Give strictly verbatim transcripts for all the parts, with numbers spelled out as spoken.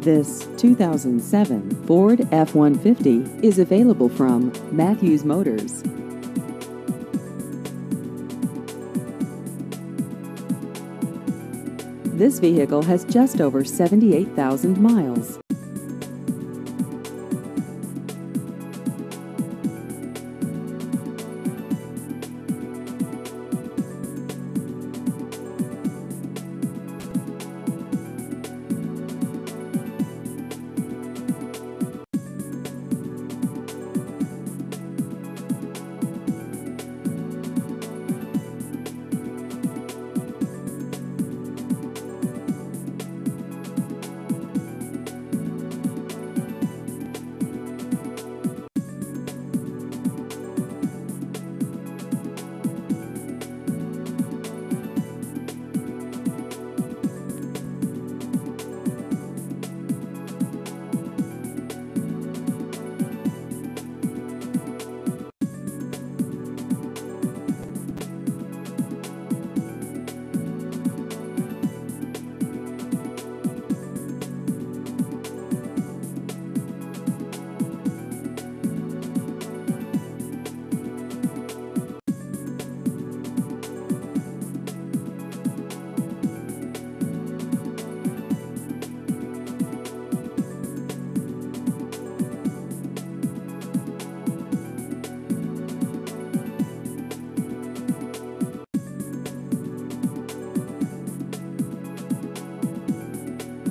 This two thousand seven Ford F one fifty is available from Matthews Motors. This vehicle has just over seventy-eight thousand miles.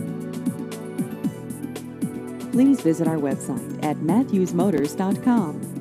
Please visit our website at matthews motors dot com.